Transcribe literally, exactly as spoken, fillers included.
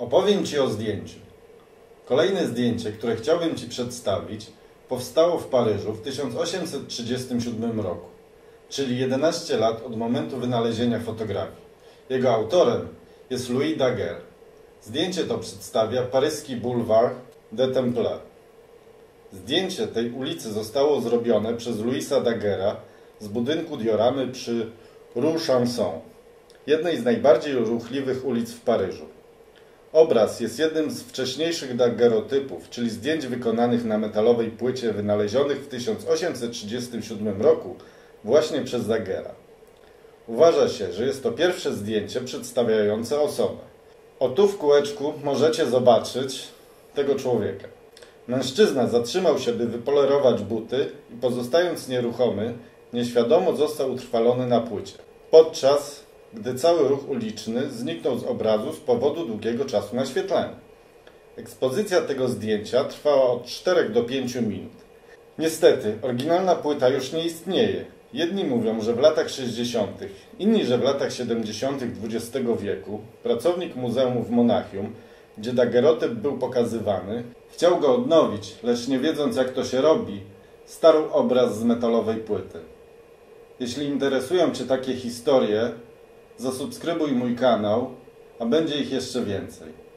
Opowiem Ci o zdjęciu. Kolejne zdjęcie, które chciałbym Ci przedstawić, powstało w Paryżu w tysiąc osiemset trzydziestym siódmym roku, czyli jedenaście lat od momentu wynalezienia fotografii. Jego autorem jest Louis Daguerre. Zdjęcie to przedstawia paryski Boulevard des Templiers. Zdjęcie tej ulicy zostało zrobione przez Louisa Daguerre'a z budynku dioramy przy Rue Chanson, jednej z najbardziej ruchliwych ulic w Paryżu. Obraz jest jednym z wcześniejszych daguerreotypów, czyli zdjęć wykonanych na metalowej płycie wynalezionych w tysiąc osiemset trzydziestym siódmym roku właśnie przez Daguerre'a. Uważa się, że jest to pierwsze zdjęcie przedstawiające osobę. O tu w kółeczku możecie zobaczyć tego człowieka. Mężczyzna zatrzymał się, by wypolerować buty i pozostając nieruchomy, nieświadomo został utrwalony na płycie, podczas gdy cały ruch uliczny zniknął z obrazu z powodu długiego czasu naświetlania. Ekspozycja tego zdjęcia trwała od czterech do pięciu minut. Niestety, oryginalna płyta już nie istnieje. Jedni mówią, że w latach sześćdziesiątych, inni, że w latach siedemdziesiątych dwudziestego wieku pracownik muzeum w Monachium, gdzie daguerreotyp był pokazywany, chciał go odnowić, lecz nie wiedząc, jak to się robi, starł obraz z metalowej płyty. Jeśli interesują Cię takie historie, zasubskrybuj mój kanał, a będzie ich jeszcze więcej.